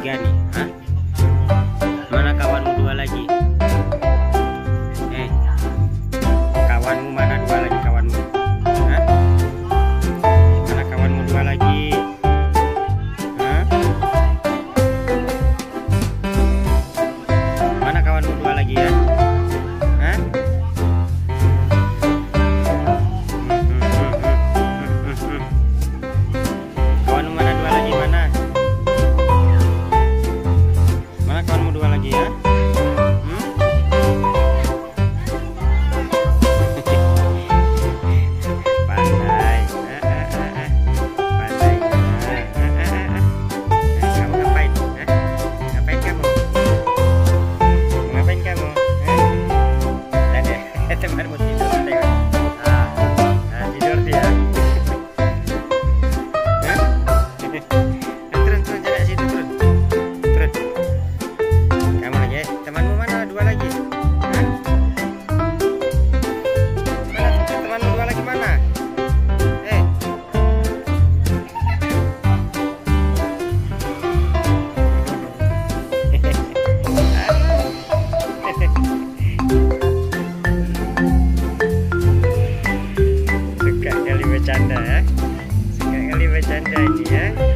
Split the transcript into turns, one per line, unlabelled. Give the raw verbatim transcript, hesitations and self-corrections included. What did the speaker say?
tiga nih. Hah? Mana kawanmu dua lagi? Eh, kawanmu mana dua lagi kawanmu? Hah? Mana kawanmu dua lagi? Hah? Mana kawanmu dua lagi ya? Hah? Kawanmu mana dua lagi mana? Mana kawanmu dua lagi ya? Hmm? Pandai. Eh, eh, eh, eh. Pandai. Eh, eh, eh, eh. Eh, kamu ngapain? Eh? Ngapain kamu? Ngapain kamu? Eh? Ada temanmu tidur tengok. Ah, nah, tidur dia. Eh? Turun, turun, jalan situ, turun. Turun. Kamu lagi, eh? Temanmu mana dua lagi? Hah? Mana temanmu dua lagi mana? Eh. Suka kali bercanda ya. Suka kali bercanda ini ya.